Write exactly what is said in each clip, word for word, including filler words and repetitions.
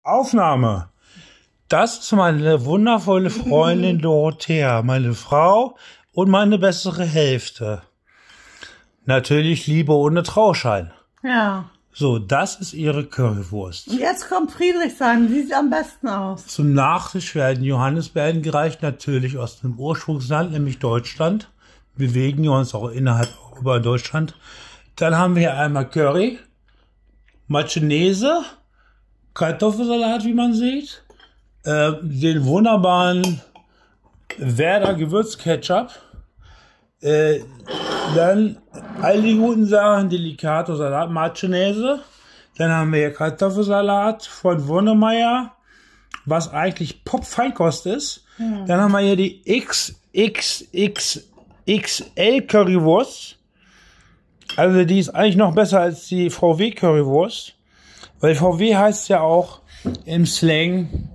Aufnahme. Das ist meine wundervolle Freundin Dorothea, meine Frau und meine bessere Hälfte. Natürlich Liebe ohne Trauschein. Ja. So, das ist ihre Currywurst. Und jetzt kommt Friedrichshain, die sieht am besten aus. Zum Nachtisch werden Johannisbeeren gereicht, natürlich aus dem Ursprungsland, nämlich Deutschland. Bewegen wir uns auch innerhalb über Deutschland. Dann haben wir hier einmal Curry, Mayonnaise, Kartoffelsalat, wie man sieht, äh, den wunderbaren Werder Gewürzketchup, äh, dann all die guten Sachen, Delicato Salat, Mayonnaise, dann haben wir hier Kartoffelsalat von Wundermeier, was eigentlich Pop-Feinkost ist. Mhm. Dann haben wir hier die X X X X L Currywurst. Also die ist eigentlich noch besser als die V W Currywurst. Weil V W heißt ja auch im Slang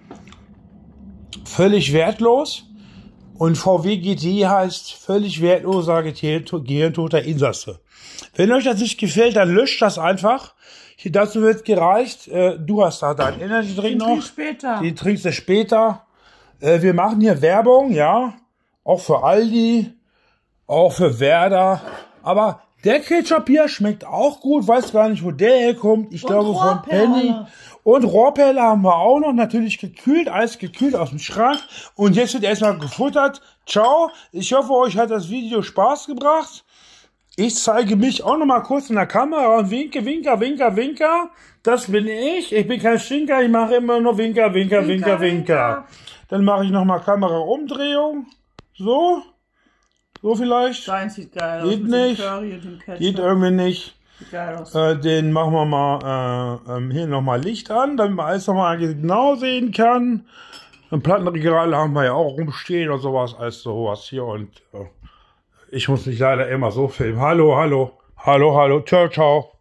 völlig wertlos. Und V W G T heißt völlig wertloser gehirntoter Insasse. Wenn euch das nicht gefällt, dann löscht das einfach. Hier, dazu wird gereicht. Äh, du hast da deinen Energy Drink noch. Später. Den trinkst du später. Äh, wir machen hier Werbung, ja. Auch für Aldi. Auch für Werder. Aber der Ketchup hier schmeckt auch gut. Weiß gar nicht, wo der herkommt. Ich Und glaube von Penny. Und Rohrperle haben wir auch noch. Natürlich gekühlt. Alles gekühlt aus dem Schrank. Und jetzt wird erstmal gefuttert. Ciao. Ich hoffe, euch hat das Video Spaß gebracht. Ich zeige mich auch noch mal kurz in der Kamera und winke, winker, winker, winker. Das bin ich. Ich bin kein Stinker. Ich mache immer nur winker, winker, winker, winker. winker. Dann mache ich noch mal Kameraumdrehung. So. So vielleicht. Dein sieht geil aus. Geht nicht. Geht irgendwie nicht. Sieht geil aus. Äh, den machen wir mal äh, ähm, hier nochmal Licht an, damit man alles nochmal genau sehen kann. Ein Plattenregal haben wir ja auch rumstehen und sowas, als sowas hier. Und äh, ich muss mich leider immer so filmen. Hallo, hallo, hallo, hallo, ciao, ciao.